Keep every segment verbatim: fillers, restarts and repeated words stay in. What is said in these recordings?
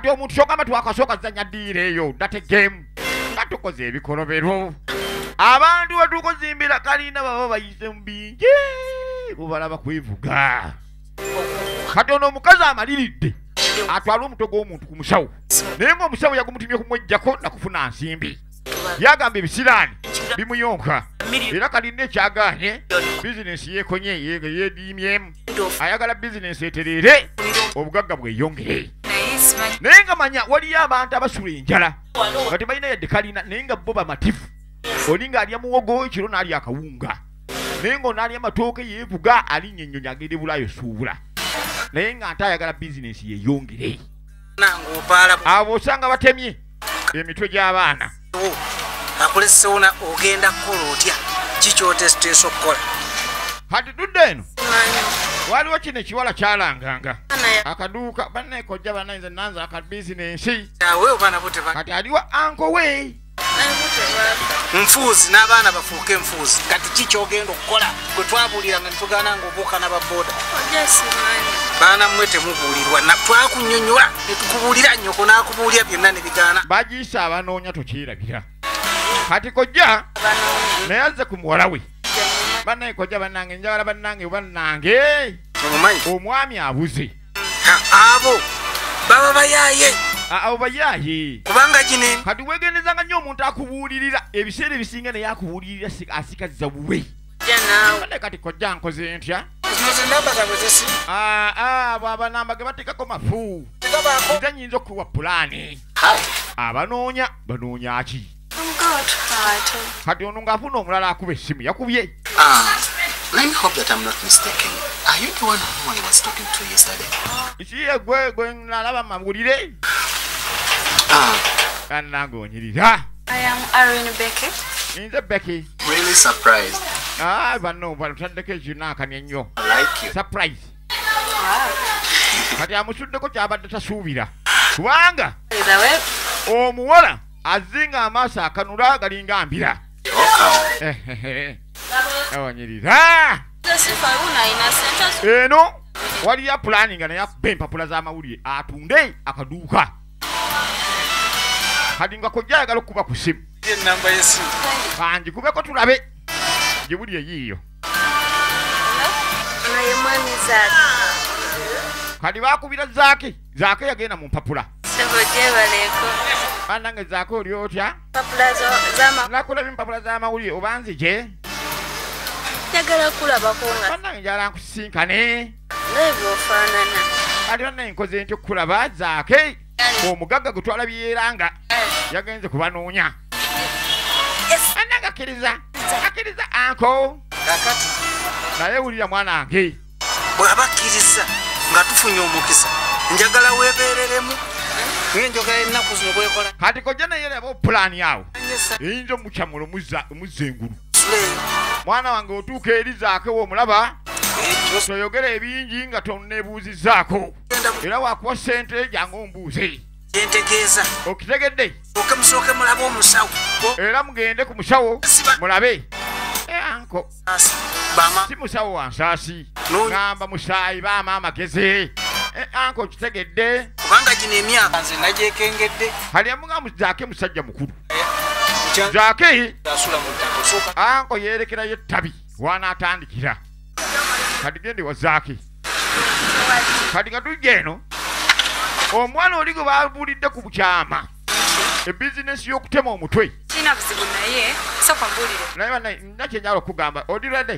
kati omuntu kyogamba twakasooka zanya ddiira eyo date game nga tukoze ebikolobero abantu wetukuzimbira kalina baba bayise mu bingi bubalaba kwevuga kati ono omukazi amaliridde atwala omutwe gw'omuntu ku musawo naye ng'omusawo yagumutumye kumwejjako nakufuna nsimbi yagamba ebisiraani bimuyonka era kalina ekyagaanye bizinensi yeekonye yeediimyemu ayagala bizinensi etereere obugagga bweyongere naye nga manya waliyo abantu abasula enjala nga tebalina yadde kalina naye nga bo bamativu oli ng'alya muwogo ekiro n'alya akawunga naye ng'onaalya amatooke yeevuga alinnya ennyonyi agende bulaayo suubula naye nga nte ayagala bizinensi yeeyongere abo osanga batemye emitwe gy'abaana akulesewona ogenda kukola otya kikyotesiteesa okukola kati tudde eno waliwo kino ekiwala kyalanganga akaduuka bannaekojja bannayinza nanza aka bizinensi kati aliwa anko we nfuuzi n'abaana bafuuke enfuuzi kati kikyogenda okukola gwe twabuulira nga netugana nga obuuka n'ababooda baana mmwe temubuulirwa twakunnyonnyola netukubuulira nnyoko n'akubuulira byonna ne bigaana bagiisa abanoonya tokyerabira kati kojja naye azze ku muwala we bannaye kojja bannange njagala bannange bannange omwami abuze abo baba bayaaye abo bayaaye kubanga gine kati wegendezanga nnyo omuntu akubuulirira ebiseera ebisinga naye akubuulirira asikaza buwe bannaye kati kojja nkoze ntya abo abanamba ge bateekako mafu nze nyinza okuwa pulaani abanoonya banoonya ki kati ono ng'afuna omulala akuba essimu yakubye Let me hope that I'm not mistaken. Are you the one who I was talking to yesterday? Ikiye gwe gwe nalaba mawulire. Ah. Kanango onyirira. I am Irene Becky. Nze Becky. Really surprised. Ah, bano balutandeke jina kanyenyo. I like you. Surprise. Wow. Kati amusuddeko kyabadde tasuubira. Kubanga Ezawe. Omuwala azinga amaaso akanula galinga mbira. Okay. Onyirira. Sifa una ina senta. Eno wali ya planning na ya empapula z'amawulire atunde akaduuka. Kati nga kojja ayagala okuba ku ssimu. Ye namba y'essimu. Kanji kubeko tulabe. Gibuli eyiyo. Naye mwami Zaaki. Kati baakubira Zaaki. Zaaki yagenda mu mpapula. Sebodye baleko. Banange Zaaki oli otya? Mpapula z'ama. Nakulaba empapula z'amawulire oba nzije? Njagala kulabako nga. Banange njagala nkusisinkane. N'ebyo ofaanana. Kati banange nkoze ntya okulaba Zaaki. Omugagga gwe twalabyeranga yagenze kubanoonya. Banange akkiriza. Akkiriza anko. Kakati. Naye wulira mwanange. Bw'abakkiriza nga tufunye omukisa njagala weebeereremu ng'enjogera ennaku zino bwekola. Kati kojja naye laba pulaani awo eyinza omukyamula omuzza engulu. Mwana wange otuuka eri Zaaki w'omulaba toyogera ebingi nga tonneebuuzizzaako era waakuwa ssente jangu ombuuze. Kyentegeeza okitegedde oke musooke mulabe omusawo era mugende ku musawo mulabe. Anko si musawo wa nsaasi ngamba musaayi baama amagezi. Anko okitegedde kubanga gino emyaka nze nagyekengedde. kali amugamba Zaaki musajja mukulu. Zaaki anko yeerekerayo ettabi wanaatandikira. Kati gende wa Zaaki. Kati nga tujja eno omwana oli gwe babuulidde ku bukyama ebizinesi y'okutema omutwe. Sina buzibu naye sooka mbuulire. Naye banaye nina kye njagala okugamba. Odi ready?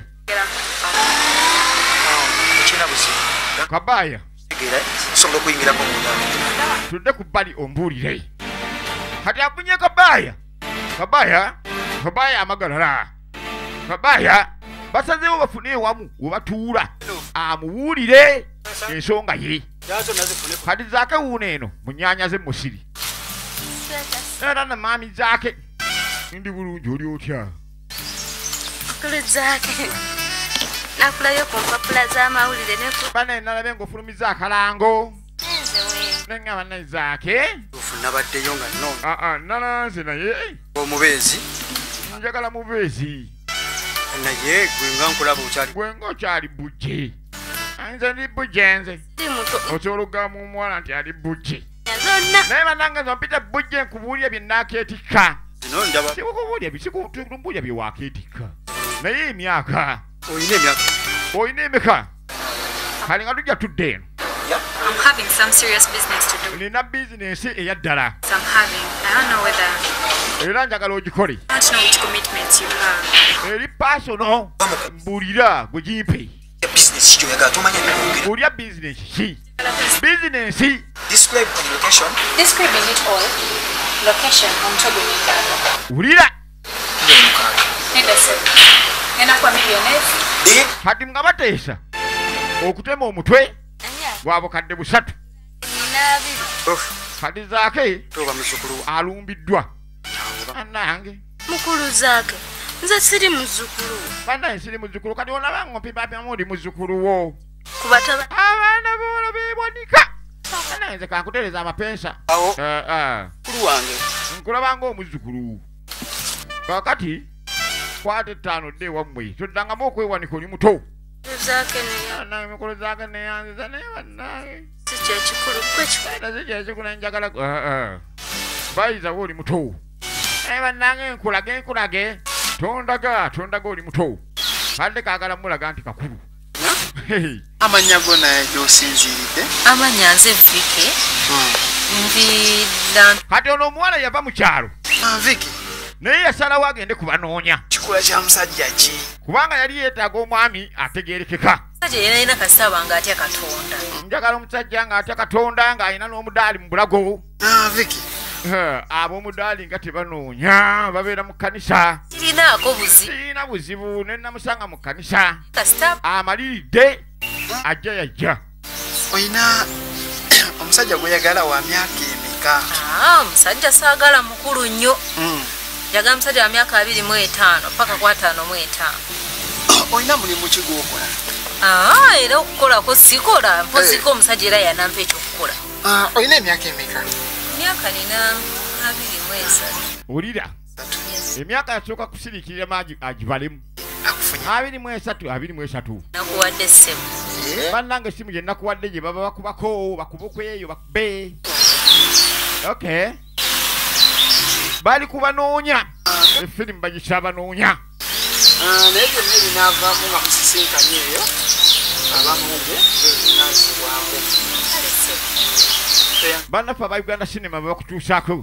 Kina buzibu. Kabaaya sobola okuyingiramu omunda. tudde ku bbali ombuulire. Kati afunye Kabaaya. Kabaaya Kabaaya amagalala. Kabaaya basazeewo bafune ewamu we batuula amuwulire ensonga ye. Kati Zaaki wuuno eno munyaanya ze musiri. Era na maami Zaaki ndi bulungi oli otya? Kule Zaaki. Nakulayo ku mpapula z'amawulire ne ku. Banaye nalabe ng'ofulumiza akalango. Nze we. Nengamba naye Zaaki. Nabaddeyo nga nno. Aa nalanze naye. Omubeezi. Njagala mubeezi. Naye gwe nga nkulaba okyali. Gwe ng'okyali bujje. Nze ndi bujje nze. Ndi muto. Osobola okugamba omuwala nti ali bujje. zonna naye bannange zompita bujje nkubuulya bye naakeetikka Zino njaba. sikukubuulya bisikubuulya bye waakeetikka naye emyaka Oyina emyaka. oyina emeka kale nga tujja tudde eno I'm having some serious business to do. nina bizinensi eya ddala So I'm having. I don't know whether. era njagala ogikole I don't know which commitments you have. eri pasono mbuulira gwe gimpe Ya business kicho yaga tomanya ni bulya bizinensi ki bizinensi describe the location. Describing it all. Location on Togo Niganda. wulira Nigasa. Ena kwa millionaires. Eh, kati nga bateesa okutema omutwe Anya. gwa bukadde busatu Nabiri. oh, kati zaake toba muzukulu. alumbiddwa anange Mukulu zake. Nze siri muzukulu. banaye siri muzzukulu kati olaba ng'ompipapyamu oli muzzukulu wo Kubataba. abaana boola beebwanika anaye nze kankuteereza amapensa Awo Eh, eh. kulu wange. nkulaba ng'omuzzukulu kakati kwata ettaano dde ewammwe toddangamu okwewanika oli muto Zake ne. anaye emikolo zaake neyanziza naye bannange Siche chikulu kwechu. naze kyekikula njagala bayizawo oli muto naye bannange nkulage nkulage tondaga tondaga oli muto kadde kaagala mulaga nti kakulu Hey. Amanya go naye gy'osinziiridde. Amanya nze Vike. Nvida. kati ono omuwala yava mu kyalo Ah, Vicky. naye yasalawo agende kubanoonya Kikula kya musajja ki? kubanga yali yeetaaga omwami ategeerekeka Saje yena kasaba ngati akatonda. njagala omusajja ng'atya katonda ng'alina n'omudaali mu bulago Ah, Vicky. Eh, ab'omudaali nga tebanoonya babeera mu kkanisa Sirinaako buzi. sirina buzibu ne namusanga mu kkanisa Kasita amaliridde ajja yajja Oyina omusajja gweyagala wa myaka emeka? ah musajja saagala mukulu nnyo. Mm. Njagala musajja wa myaka abiri mu etaano paka ku ataano mu etaano. Oyina mulimu ki gw'okola? Ah era okukolako sikola mpoziko omusajja era yanampa ekyokukola. Ah, oyina emyaka emeka? Myaka nina abiri mu esatu. wulira emyaka yasooka kusiriikirira maagi agibalemu Akufunye. abiri mu esatu abiri mu esatu Nakuwadde ssemu. Eh? bannange essimu gye nakuwadde gye baba bakubako bakubukweyo bakube okay bali kubanoonya efirimu bagisaabanoonya Ah, naye byonna ebinaavaamu nga musisinkanye eyo abamunge ebinaazibwako. Kale ssemu. bannaffe aba uganda sinema babakutuusaako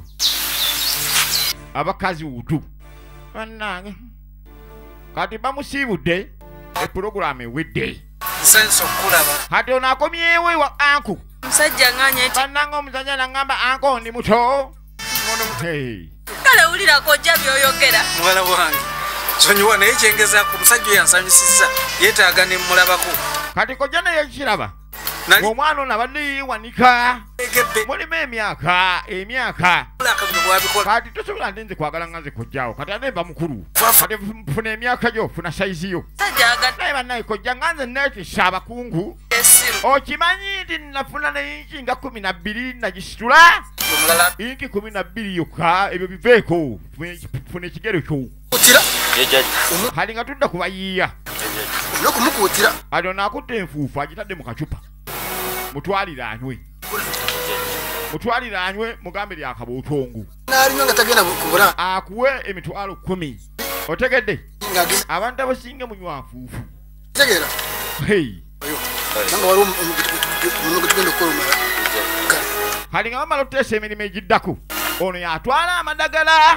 abakazi wudu bannange kati bamusiibudde epulogulaamu ewedde Nsanyusa okukulaba. kati ono akomyewo ewa anku Musajja nganya eti bannange omusajja nagamba anko ndi muto Hey. kale wulirako ojja byoyogera. Muwala wange. Sonyiwa naye kyengezaako omusajja oyo yansanyusizza yeetaaga ne mmulabako. kati kojja naye kiraba Nali omwana ono abadde yeewanika egebbe. mulimu emyaka emyaka Mulaka bino bwabikola. kati tosobola nti nze kwagala nga nze kojjaawo kati ate mba mukulu Fafa. kati funa emyaka gyo funa sayizi yo Musajja agadde naye bannaye kojja nga nze neetisa abakungu essimu. okimanyi nti nafuna ne inki nga kumi na bbiri nagisitula Omulala inki kumi na bbiri yokka ebyo biveeko funa ekigero kyo kutira. kali nga tudda kubayiiya Olina okumukuutira. ati ono akutte enfuufu agitadde mu kacupa mutwalire anywe mutwalire anywe mugambe lyakaba otongu N'alinywa nga tagenda kubula. akuwe emitwalo kumi otegedde Ng'agenda. abantu abasinga munywa nfuufu Tegeera. Hey. Nanga waliwo omuntu gwe tugenda okukola omulala. kali nga bamala okuteesa emirimu egiddako ono yatwala amadagala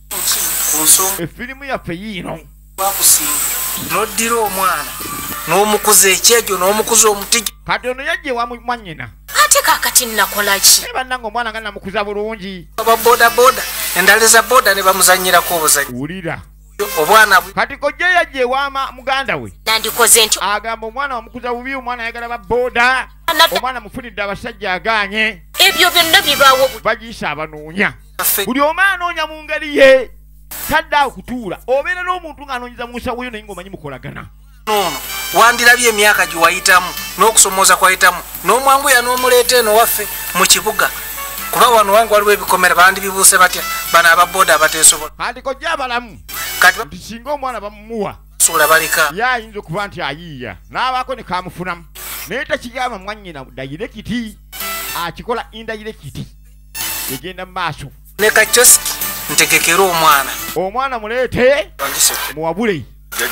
Ku nsonga efirimu yaffe yiino bakusinga. N'oddira omwana n'omukuza ekyejo n'omukuza omutigi. kati ono yajja ewa mwannyina Ate kaakati nnakola ki? naye bannanga omwana nga namukuza bulungi Aba boda boda endala za boda ne bamuzannyirako obuzannyi. wulira Obwana bwe kati kojja yajja ewaama muganda we Nandikoze ntyo. agamba omwana wamukuza bubi omwana ayagala babooda omwana mufunidde abasajja agaanye Ebyo byonna bibaawo buli. bagiisa abanoonya affe buli omu anoonya mu ngeri ye tadde awo kutuula obeera n'omuntu ng'anoonyeza mu nsawo yo naye ng'omanyi mukolagana noono wandirabye emyaka gye wayitamu n'okusomooza kwayitamu n'omwanguya n'omuleeta eno waffe mu kibuga kuba wano wange waliwo ebikomera bandibibuuse batya bano ababoda abateesobola kati kojja abalamu kati nti singa omwana bamumuwa basuula baleka ye ayinza okuba nti ayiiya n'abaako ne kamufunamu naye tekigamba mwannyina dayirekiti akikola indayirekiti egenda mu maaso ne kachoski ntegekera omwana omwana muleete muwabule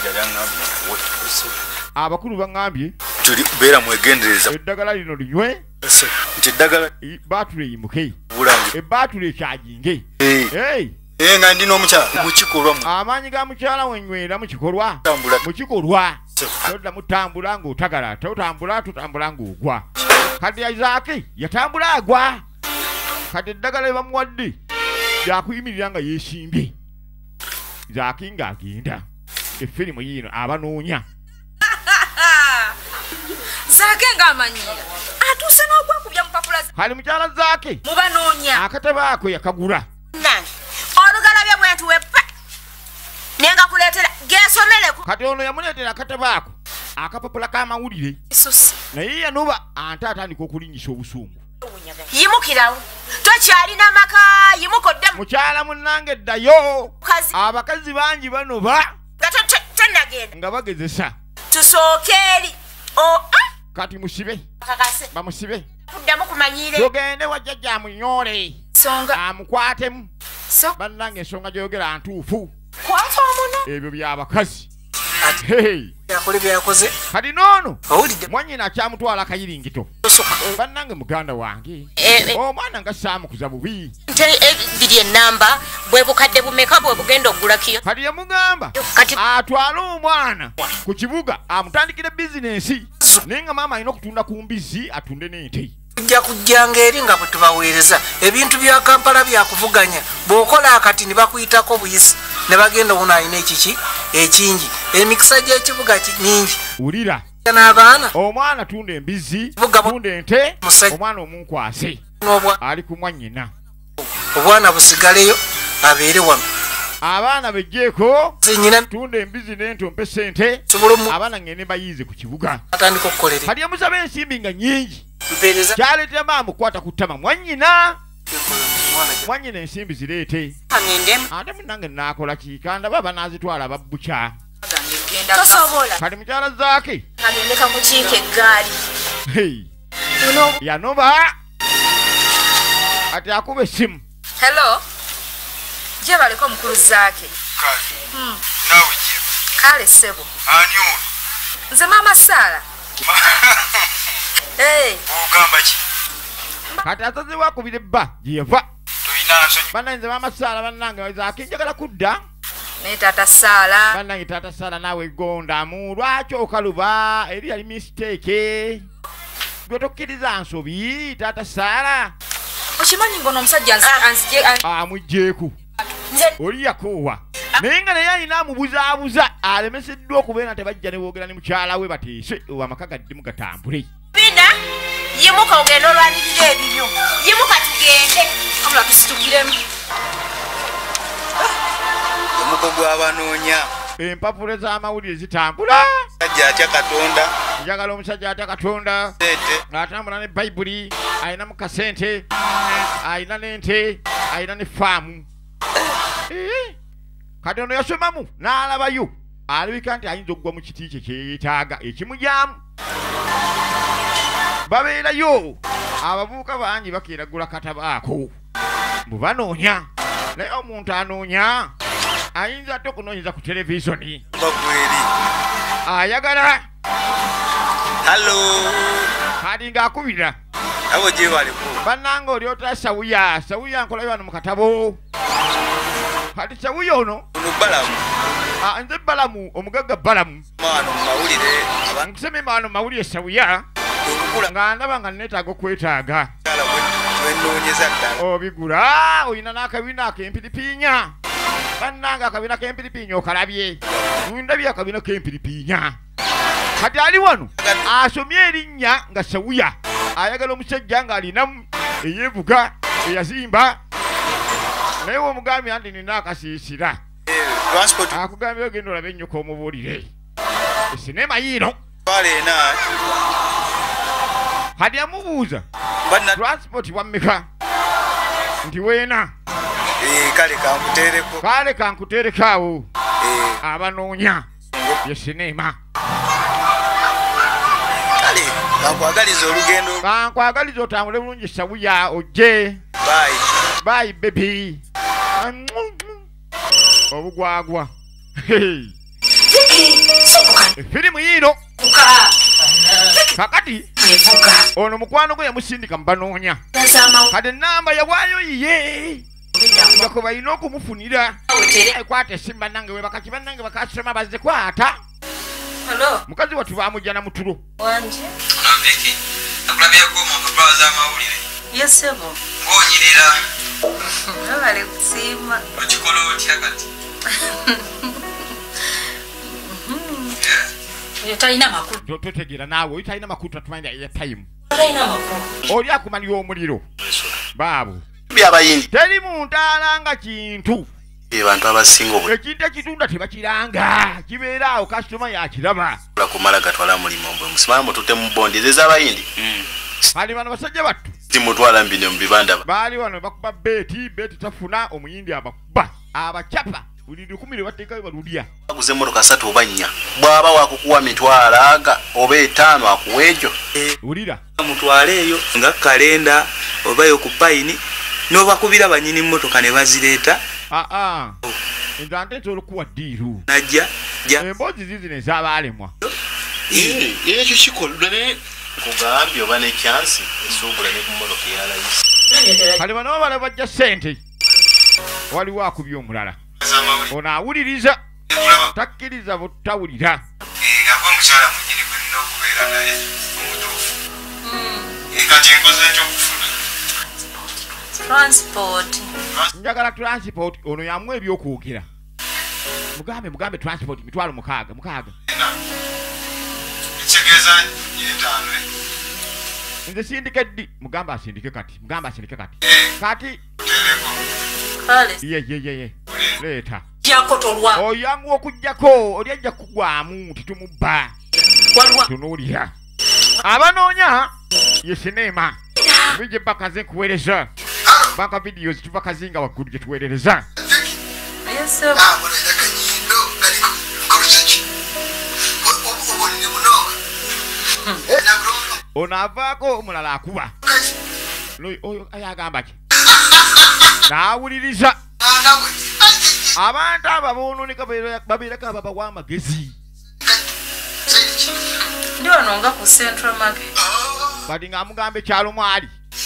abakulu baŋŋambye tuli beera mwegendereza eddagala lino linywe nti eddagala baatula eyimuke bulange ebaatula ekyajinge nga ndina omukyala mukikolwa amaanyi ga mukyala wenywera mukikolwa mukikolwa todda mutambula ng'otagala totambula tutambula ng'ogwa kati yazaaki yatambula agwa kati eddagala ebamuwadde lyakuyimirira nga yeesimbye zaaki ng'agenda effirimu yiino abanoonya zaake ng'amanyira atuuse n'okwekubya mupapula kali mukyala zaake mubanoonya akatabo ako yakagula nange olugalabye bwentu weppa nenga kuleetera geesomereko kati ono yamuleetera akatabo ako akapapula k'amawulire naye yanuba ante atandika okulinnyisa obusungu yimukirawo tokyalina maka yimukoddemu mukyala munnange eddayo abakazi bangi banoba nga tonnagenda nga bagezesa tusooke eri kati musibe kakase bamusibe kuddamu kumanyiire tugende wajjajja amunyoole songa amukwatemu bannange ensonga gy'oyogera ntuufu kwata omuno ebyo byabakazi yakole byakoze kati noono owulidde mwannyina akyamutwala akayiringito bannange muganda wange omwana nga saamukuza bubi nte ebiri ennamba bwe bukadde bumeka bwe bugenda okugulakiyo kati yamugamba atwale omwana ku kibuga amutandikire bizinensi naye nga maama alina okutunda ku mbizi atunde n'ente tujja kujjanga eri nga bwe tubaweereza ebintu bya kampala byakuvuganya bw'okola akati ne bakuyitako buyisi ne bagenda wuno alina ekiki ekingi emikisa gy'ekibuga mingi wulira n'abaana omwana tunda embizi tunda ente omwana omunkwase ali ku mwannyina obwana busigaleyo abeere wano abaana bejjeeko zenyina tunda embizi n'ente ompe ssente abaana ngende bayiize ku kibuga atandika okukolera kati yamusaba ensimbi nga nnyingi mpeereza kyaleetera maama mukwata ku ttama mwannyina mwannyina ensimbi zireete ate munnange naakola kikanda baba naazitwala babbukya tosobola kati mukyala zaake agendeka kukiika eggaali yanoba ati akuba essimu hello gye baliko omukulu zaake nawe gye kale ssebo ani ono nze maama saala ogamba ki kati asazibwa akubira ebba gye yava toyina nsonyi bannange nze maama saala bannange zaake njagala kudda naye taata saala bannange taata saala naawe gondamu lwaki okaluba eri yali mistake gwe tokkiriza nsobi taata saala okimanyi ngono omusajja amugjeeku oli yakoowa naye nga naye alina amubuzaabuza alemeseddwa okubeera tebajja ne boogera ne mukyala we bateese amaka gaddimu gatambule bina yimuka ogenda olwanirira ebibyo yimuka tugende amula tusitukiremu omuko gw'abanoonya empapula z'amawulire zitambula sajja atya katonda njagala omusajja atya katonda ng'atambula ne bayibuli ayinamu kasente ayina n'ente ayina ne faamu kati ono yasomamu n'alabayo alabika nti ayinza okugwa mu kiti kye kyeyeetaaga ekimujyamu babeerayo abavubuka bangi bakeeragula katabaako bubanoonya naye omuntu anoonya ayinza ate okunoonyeza ku televisioni bagweri ayagala halo kati ng'akubira abo gye baliko bannanga oli ota sawuya sawuya nkolayo wano mu katabo kati sawuya ono ono balamu nze balamu omugagga balamu maano mumawulire nkusemema wano mawulire sawuya nga ndaba nga neetaaga okwetaaga wennoonyeza ddala obigula olina n'akabiina ak'empiripiinya bannanga akabiina k'empiripiinya okalabye ndabye akabiina k'empiripiinya kati ali wano asomye erinnya nga sawuya ayagala omusajja ng'alinamu eyeevuga eyazimba naye womugambye nti nina akasiisira akugambye ogenda olabe ennyo k'omubuulire esinema yiino twaleena kati yamubuuza transport bwammeka nti weena kale kankuteereko kale kankuteerekaawo abanoonya ye sinema kale kankwagaliza olugendo kankwagaliza otambule bulungi sawuya ojje bye bye baby obugwagwa firimu yino kakati ono mukwano gwe yamusindika mubanoonya kati namba yawaayo iye ngako balina okumufunira kwata esimba nange we bakaki bannange bakasoma bazze kwata mukazi watu bamujja na mutulo wanje Olambiki akulabyako mu mpapula z'amawulire yesebo ng'onyirira abale kusiima okikola otya kati oyo talina makulu totegeera naawe oyo talina makulu tatumanira ya time talina makulu oli akumanira omuliro baabo byabayindi teri muntu alanga kintu abantu abasinga obula ekintu ekitunda tebakiranga kibeera awo kasitoma yakiraba kumala gatwala mulimu mbwe musimamo tute mu bondi ez'abayindi bali bano basajja battu timutwala mbine mu bibanda baali wano bakuba beeti beeti tafuna omuyindi abakuba abacapa buli lukumi lwe bateekayo balulya baguze emmotoka ssatu oba nnya bw'aba wakukuwa mitwalaga oba etaano akuwa egyo wulira mutwale eyo nga kalenda obayo ku payini n'obakubira banyini mmotoka ne bazireeta aa enza nte nsobola okuwa ddiiru najja emboozi zizino ez'abaalemwa ekyo kikola naye kugambye oba ne kyansi esuubula ne ku mmotoka eyalayisi kale bano babala bajja ssente waliwo akubye omulala ono awuliriza takkiriza butawulira ngava omukyala munyini gwe nina okubeera naye omutuufu kati enkoze ekyokufuna transport njagala transport ono yamuwa ebyokwogera mugambe mugambe transport mitwalo mukaaga mukaaga ekitegeeza yetaano nze sindike ddi mugambe asindike kati mugambe asindike kati kati tereko kale ye ye ye ye leeta jako tolwa oyanguwa okujjako oli ajja kugwamu titumubba walwa tunuulira abanoonya ye sinema bije bakaze nkuweereza baka vidiyo zituva kazinga waggulu gye tuweerereza yesebo ono avaako omulala akuba oyo ayagamba ki n'awuliriza abantu abo boononeka babeerako ababawa amagezi ndi wano nga ku central market bati ng'amugamba ekyalo mwali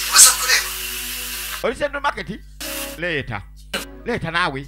oli central market leeta leeta naawe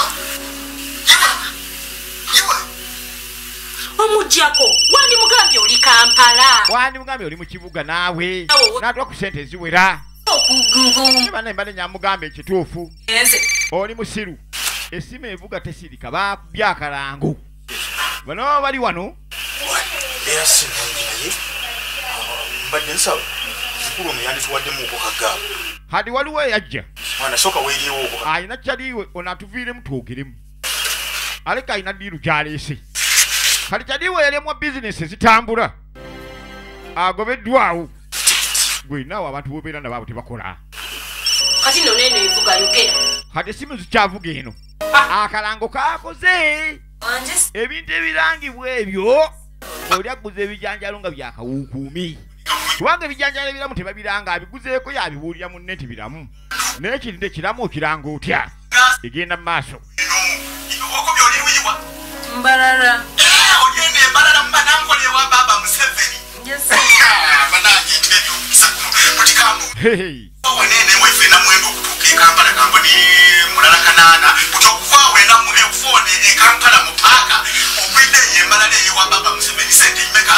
omujjako wandi mugambye oli Kampala wandi mugambye oli mu kibuga naawe n'atuwa ku sente eziwera bana embale nyamugamba ekituufu oli musiru essimu evuga tesirika bakubye akalango bano bali wano era sinongeraye mbadde nsaba mukulu ono yandituwaddemuuko kaggaabo hadi waliwo eyajja anasooka weeriwooko ayina kyaliwe ono atuviiremu twogeremu aleka ayina ddiiru kyaleese kati kyaliwe yalemwa bizinesi ezitambula agobeddwawo gwe naawe abantu bobeera nabaabo tebakola kati nno neno evuga yogera kati essimu zikyavuga eno akalango kakoze ebintu ebirangibwa ebyo oli aguza ebijanjalo nga byakawuukuumi kubanga ebijanjalo ebiramu tebabiranga abiguzeeko yabibuulira munne nti biramu naye kiri nti kiramu okiranga otya egenda mu maaso okubya oliwiwa mbalala ogenda embalala mubanankola ewa baba Museveni bananyita ebyo mutikambu wenene mweffe namwenda okutuuka ekampala kambo ni mulala kanaana buti okuva wena efone ekampala mu paaka okwidde eyo embalala eyewa baba Museveni sente imeka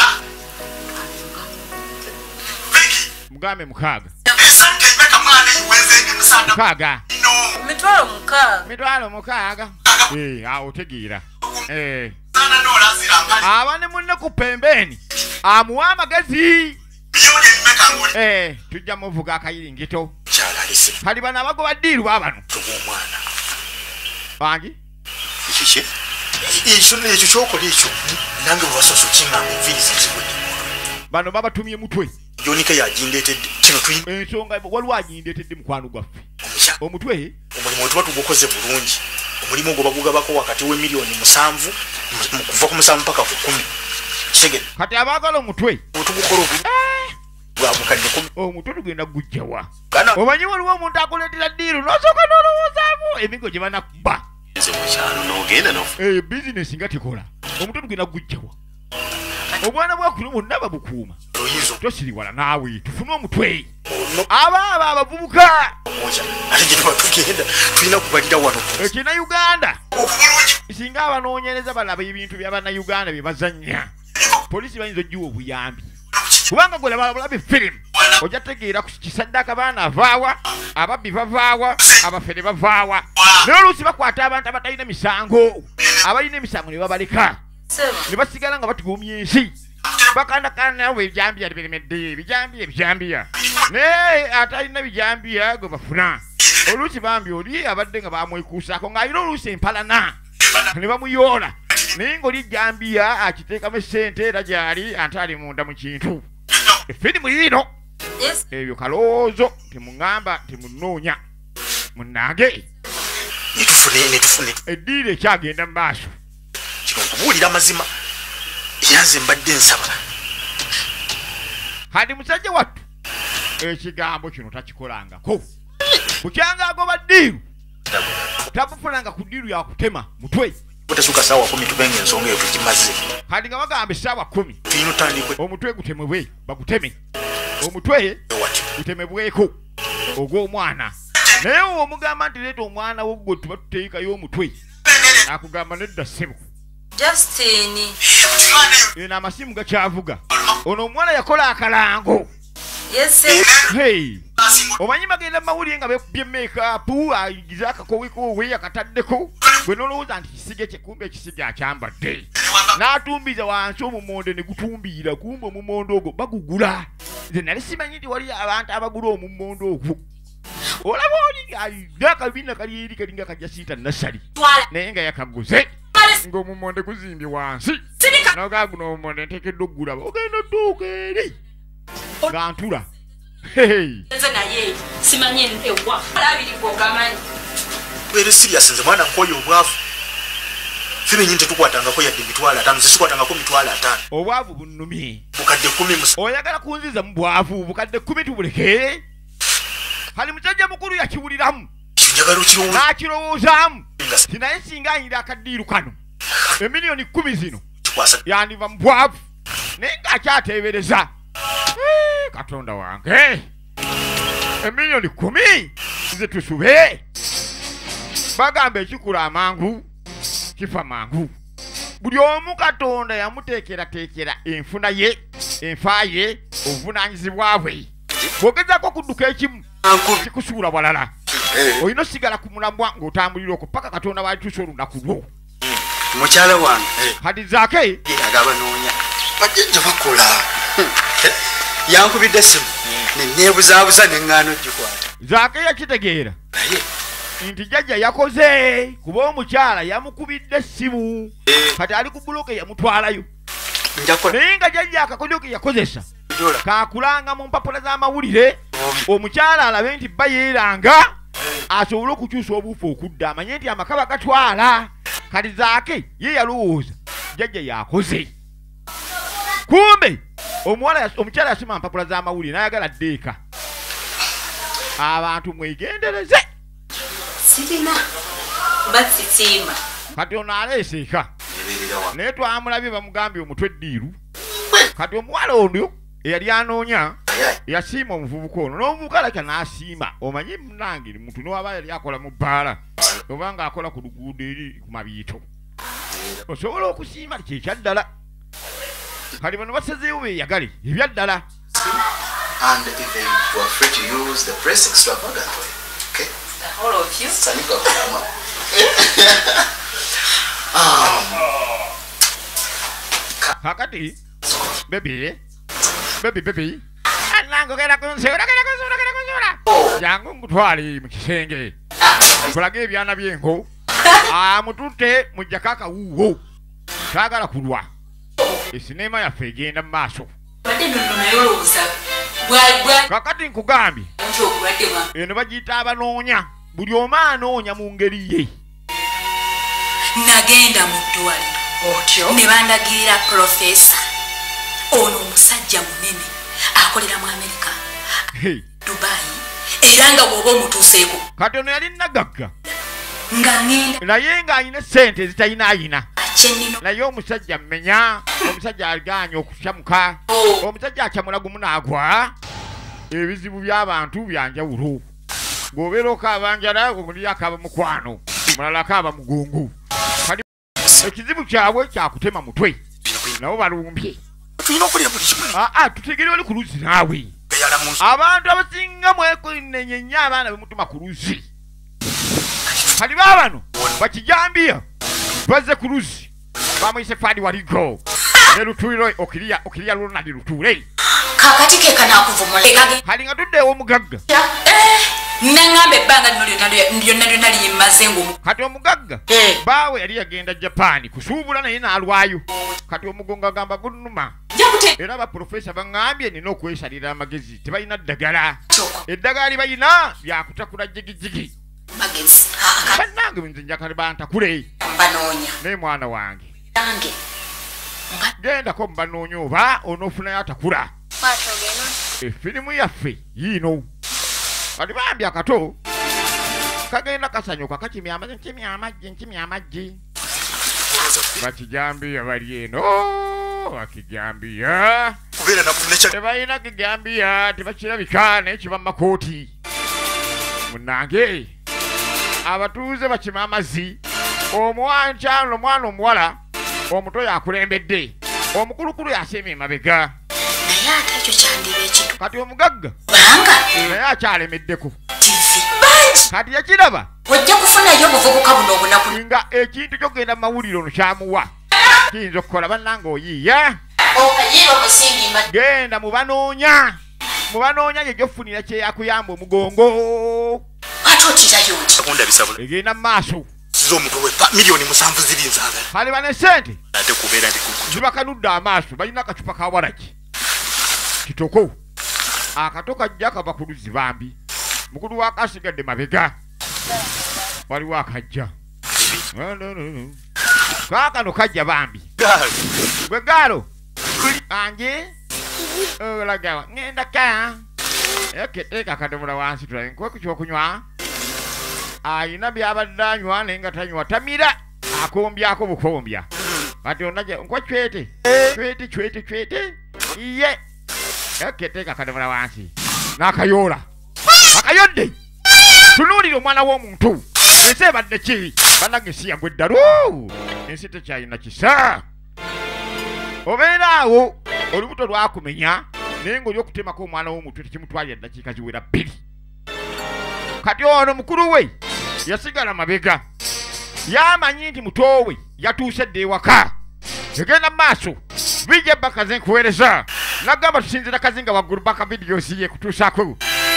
viki mugambe mukaaga esente imeka mwana iwenzenge musanda mukaaga mitwalo mukaaga mitwalo mukaaga awo otegeera sana nolazira mpali aba ne munne ku pembeni amuwa amagezi biyonye imeka nguli Eh, tujja muvuga akayiringito kyala alise kali bano abagoba ddiiru baabano tub'omwana bangi ekiki ekyo ekyo kyokola ekyo nange bwebasoso kiŋŋamba enviiri zizigwedde bano babatumye mutwe jonika yagindeetedde kino tuyina ensonga waliwo agindeetedde mukwano gwaffe omukya omutwe omulimu wetuba tugukoze bulungi omulimu ogwo bagugabako wakati w'emiliyoni musanvu kuva ku musanvu mpaka ku kumi kitegedde kati abaagala omutwe wetugukola obu omutwe tugenda gujjawa omanyi waliwo omuntu akuleetera ddiiru n'osooka n'olowoozaamu emigo gye banakuba bizinesi nga tekola omutwe tugenda gujjawa obwana bwakuno bonna babukuuma tosiriwala naawe tufune omutwe abaaba abavubuka ekinayuganda singa abanoonyereza balaba ebintu by'abanayuganda bye bazannya polisi bayinza ogiwa obuyambi kubanga gwe labalabe firimu ojja tegeera ku kisaddaaka baana avaawa ababbi bavaawa abafere bavaawa naye oluusi bakwata abantu abatalina misango abalina emisango ne babaleka ne basigala nga batugumya ensi bakandakana nabo ebijambiya tebiremedde ebijambiya ebijambiya naye atalina bijambiya gwe bafuna oluusi bambi oli abadde nga bamwekuusaako ng'alina oluusi empalana ne bamuyoola naye ng'oli ejambiya akiteekamu essente era gyali ate ali munda mu kintu efirimu yiino ebyo kalowoozo temuŋŋamba temunoonya munnange eddiiro ekyagenda mu maaso kino nkubuulira amazima era nze mbadde nsaba hadi musajja wattu ekigambo kino takikolangako bukyanga agoba ddiiru tabufunanga ku ddiiru yakutema mutwe otasuka saawa kumi tubenga ensonga eyo tugimaze hadi nga bagamba essaawa kumi omutwe gutemebwe baguteme omutwe gutemebweko ogw'omwana naye omugamba nti leeta omwana wo gwe tuba tuteekayo omutwe akugamba nedda ssebo Justini eno amasimu gakyavuga ono omuwala yakola akalango yes hey omanyi bagenda mawulire nga bekubye makeup ayigiza akakoweko we akataddeko gwe nolowooza nti kisige kyekumba ekisige akyambadde n'atumbiza wansi omumonde ne gutumbiira kumba omumonde ogwo bagugula nze nali simanyi nti wali abantu abagula omumonde ogwo olaba oli alina akabiina kali eri kalinga kajasiita nasali naye nga yakaguze ng'omumonde guzimbye wansi nogaa guno omumonde nteekeddwa okugulaba ogenda odduuka eri nga ntula beere sirias nze mwana nkoyo obwavu fe benyini tetukwatangako yadde emitwalo ataano zesikwatangako mitwalo ataano obwavu bunnumye bukadde kumi oyagala kunziza mu bwavu bukadde kumi tubuleke kali musajja mukulu yakiwuliramu n'akirowoozaamu tinaye singa ayinira akaddiiru kano emiliyoni kumi zino yandiva mu bwavu naye ng'akyateebereza katonda wange emiliyoni kumi zetusube bagamba ekikula amangu kifa mangu buli omu katonda yamuteekerateekera enfuna ye enfa ye obuvunaanyizibwa bwe bwogezako okudduka ekimu kikusuula walala olina osigala ku mulamwa ng'otambulira okwo paka katonda baalituusa olunaku lwo mukyala wange hadi zaake agabanoonya bajjajja bakola yankubidde essimu neneebuzaabuza neŋŋaano gikwata zaake yakitegeera nti jjajja yakoze kuba omukyala yamukubidde essimu kati ali ku buloke yamutwalayo naye nga jjajja akakodyo ke yakozesa kakulanga mu mpapula z'amawulire omukyala alabe nti bba yeeranga asobole okukyusa obuufu okudda amanye nti amakaba gatwala kati zaake ye yalowooza jjajja yakoze kumbe omuwala omukyala yasoma mpapula z'amawulire n'ayagala ddeeka abantu mwegendereze sirina basitima kati ono aleeseeka naye twamulabye bamugambye omutwe ddiiru kati omuwala ono eyali anoonya yasiima omuvubuka ono n'omuvubuka alaka n'asiima omanyi munange muntu n'owaba yali akola mu bbaala oba nga akola ku luguudo eri ku mabiito osobola okusiima kyekyaddala kali bano basazeewo beeyagale ebyaddala And even you are free to use the press extravagantly. Okay? the whole of you Sanika, come on. um, kakati baby baby baby anango gera kunseura gera kunseura gera kunseura jangu ngutwali mu kisenge kulage ebyana byengo amutute mujja kaka wuwo tagala kulwa esinema yaffe egenda mu maaso badde nno nayolowooza bwali bwali kakati nkugambye nti obulwadde bwa eno bagiyita abanoonya buli omu anoonya mu ngeri ye nagenda mu ddwaliro otyo ne bandagirira profesa ono omusajja munene akolera mu America Dubai era nga bwoba omutuuseeko kati ono yali nagagga nga ngenda naye ng'alina sente zitalina ayina kyennino naye omusajja mmenya omusajja alganya okukyamuka omusajja akyamula gumu n'agwa ebizibu by'abantu byanjawulo ng'obeera okaaba njala omuli akaaba mukwano mulala akaaba mugongo kati ekizibu kyabwe kyakutema mutwe nabo balumbye aa tutegere oli ku luzi naawe abantu abasinga mwekoinenye nnyo abaana bemutuma ku luzi kati baabano bakijambiya bazze ku luzi bamuyise Fadi Waligo ne lutuiro okiriya okiriya Ronald Luture kakati ke kanakuvumula ekage kali nga tudde omugagga eh nangambe ebbanga lino lyonna lyonna liyimaze ng'omu kati omugagga baawe yali yagenda Japan kusuubula naye n'alwayo kati omugongo agamba gunnuma era abaprofesa baŋŋambye nina okwesalira amagezi tebalina ddagala eddagala libalina lyakutakula jigijigi magezi bannange nze njakale bantakule mbanoonya naye mwana wange nange gendako mubanoonya oba onoofunayo atakula efirimu yaffe yiino kati bambi akato kagenda kasanyuka kakimya amaggi nkimya amaggi nkimya amaggi bakijambiya bali eno bakijambiya tebalina kijambiya tebakirabika naye kiba mumakooti munange abatuuze bakima amazzi omwankyano omwana omuwala omuto yakulembedde omukulukulu yaseema emabega naye ate ekyo kyandiba ekitu kati omugagga banga naye akyalemeddeko tivi bangi kati yakiraba ojja kufunayo obuvubuka buno obunaku nga ekintu kyogenda mu mawulire ono kyamuwa kiyinza okukola bannanga oyiiya okayiba musingi mba genda mubanoonya mubanoonya gye gyofunira kyeyakuyamba omugongo ate okirayo nti egenda mu maaso z'omutwe miliyoni musanvu ziri nzaagala kale bane sente ate kubeera ndikukuju zibakanudde amaaso balina akacupa ka waraki kitoko akato kajja kava ku luzzi bambi mukulu wakasigadde mabega waliwo akajja kaakano kajja bambi gwe gaalo anje olagawa ngenda ka eketeeka akadomola wansi tulabe nkuwe ku kyokunywa ayina byabadde anywa naye nga tanywa tamira akombyako bukombya kati onaje nkwa cwete cwete cwete cwete iye eketeeka akadomola wansi n'akayoola akayodde tunuulire omwana w'omuntu ensi ebadde ki bannange ensi yambwe eddalu ensi tekyalina kisa obeera awo olubuto lwakumenya naye ng'oli okutemako omwana w'omuntu tekimutwalira eddakiika ziwera bbiri kati ono mukulu we yasigala mabega yamanyi nti muto we yatuuse dde ewaka egenda mu maaso bijja bakaze nkuweereza nagamba tusinzira kazinga waggulu baka vidiyosi ye kutuusaako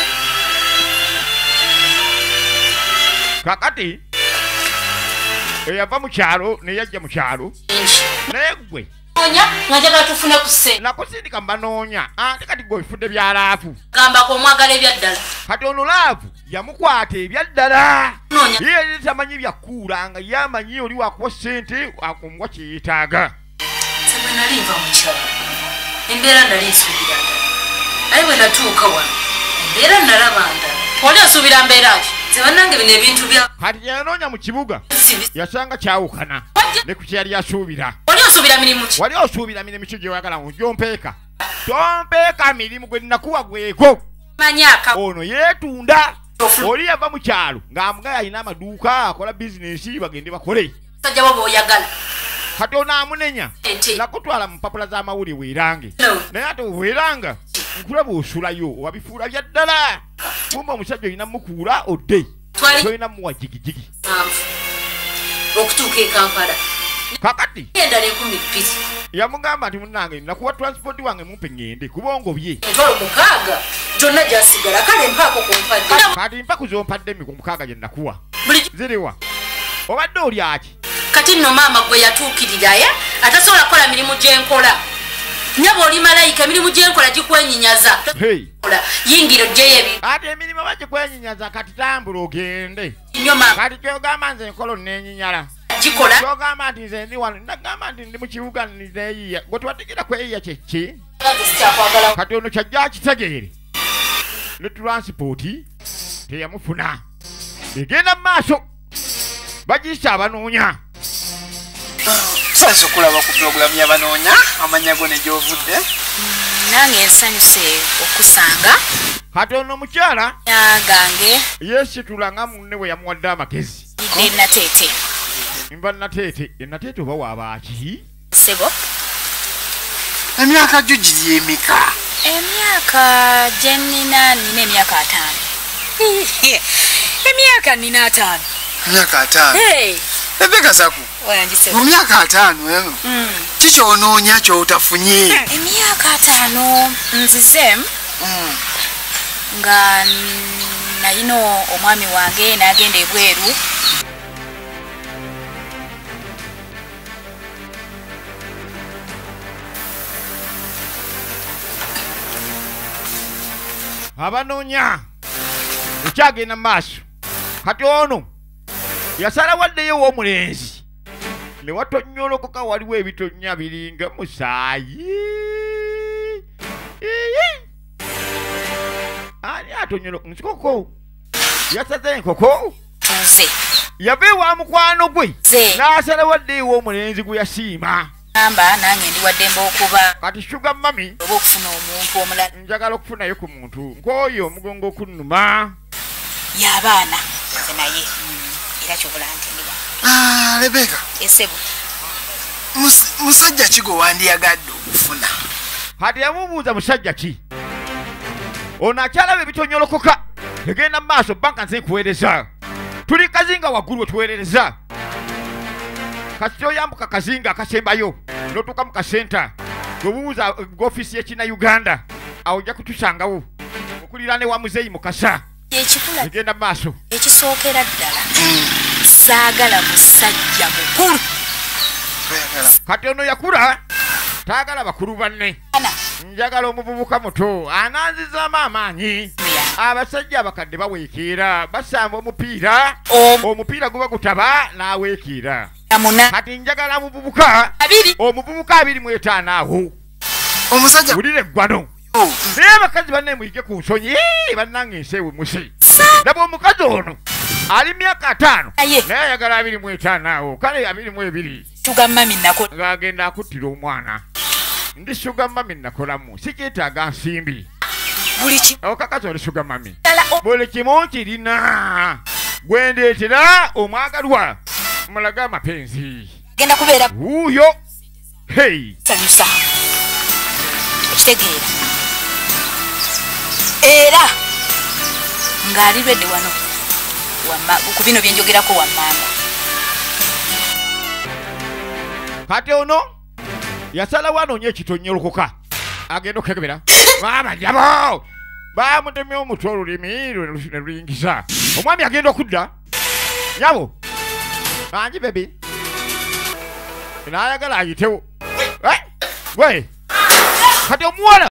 kakati eyava mu kyalo neyajja mu kyalo naye gwe onya ngajagala tufune ku ssente nakusindika mbanoonya ate kati gwe ofudde byalaafu gambako omwagala ebyaddala kati ono laavu yamukwata ebyaddala Noonya. ye tamanyi byakkuula nga yamanyi oli wakuwa ssente akumwa kyeyetaaga se bwe nali nva mu kyalo embeera nali nsuubira ndala aye bwe natuuka wano embeera nalaba ndala oli osuubira mbeera ki ze bannange bino ebintu bya kati yanoonya mu kibuga sibi yasanga kyawukana ne ku kyeyali asuubira oli osuubira mirimu ki wali osuubira mirimu ki gyewagala ngu gyompeeka tompeeka mirimu gwe nnakuwa gweko manyi aka ono yeetunda oli yava mu kyalo ng'amugaye alina amaduuka akola bizinensi bagende bakole sajja baba oyagala kati ono amunenya ente nakutwala mu mpapula z'amawulire weerange no naye ate weeranga nkulaba osulayo wabifuula bya ddala kumba omusajja olina mukuula odde twali tolina muwa jigijigi manvu okutuuka e Kampala kakati endala enkumi bbiri yamugamba nti munnange nakuwa transport wange mumpe ŋŋende kubongobye emitwalo mukaaga gyonna gyasigala kale mpaako kumpadde kati mpaku zompadde mi ku mukaaga gye nakuwa buli ziriwa obadde oli aki kati nno maama gwe yatuukiriraye atasobola kukola mirimu gyenkola nyaba oli malayika emirimu gyenkola gikwenyinyaza hey yingira ojjeyo ebintu ate emirimu bagikwenyinyaza kati tambula ogende nnyo maama kati kyogamba nze enkolo nenyinyala gikola kyogamba nti nze ndi wano nagamba nti ndi mu kibuga nizeeyiya gwe tubategeera kweyiya kyeki kati ono kyajja kitegeere ne transipooti teyamufuna egenda mu maaso bagiyisa abanoonya sanso kulaba ku pulogulaamu y'abanoonya amanya go ne gy'ovudde nange nsanyuse okusanga kati ono omukyala gange yeesitula nga munne bwe yamuwadde amagezi idde nateete mba nateete enateete oba waabaaki sebo emyaka gyo giri emeka emyaka gye nnina nina emyaka ataano emyaka nina ataano emyaka ataano Rebecca Saku mu myaka ataano eno kikyonoonya kyotafunye emyaka ataano nzize nga nalina omwami wange n'agenda ebweru abanoonya ekyagenda maaso kati ono yasala waddeyo w'omulenzi ne watonyolokoka waliwo ebitonya biringa musaayi ani atonyoloka nsikoko yasaze enkoko tuze yava ewa mukwano gwe n'asala waddeyo w'omulenzi gwe yasiima amba nange ndi waddemba okuba kati shuga mami oba okufuna omuntu omulala njagala okufunayo ku muntu nk'oyo omugongo okunnuma y'abaana nze naye era kyobula nti ndiba Rebecca esebo musajja kigo wandiyagadde okufuna kati yamubuuza musajja ki ono akyalaba ebitonyolokoka egenda mu maaso banka nze nkuweereza tuli kazinga waggulu wetuweerereza kati kyoyambuka kazinga akasembayo n'otuuka mu kasenta obuuza g'ofiisi y'ekina Uganda awo ojja kutusangawo okuliraane wa muzeeyi Mukasa ekikula egenda mu maaso ekisookera ddala saagala musajja mukulu kati ono yakula taagala bakulu banne njagala omuvubuka muto ananzizaamu amaanyi abasajja abakadde baweekeera basamba omupiira omupiira guba gutaba n'aweekeera kati njagala muvubuka omuvubuka abiri mu etaano awo omusajja wulira eggwano naye abakazi banne muyige ku nsonyi bannange enseewe musi laba omukazi ono ali myaka ataano naye ayagala abiri mu etaano awo kale abiri mu ebiri ng'agenda akuttira omwana ndi suga mami nakolamu sikyetaaga nsimbi okakazi oli suga mami buli kimu kirina gwendeetera omwagalwa mulaga amapenzi genda kubeera wuuyo hei sanyusa ekitegeera era ng'alibedde wano ku bino byenjogerako wammanga kati ono yasalawo anoonya ekitonyolokoka agenda okukekebera baabajabo baamutemya omutwe olulimi ne luyingiza omwami agenda okudda nyabo anji bebi naayagala ayitewo gwe kati omuwala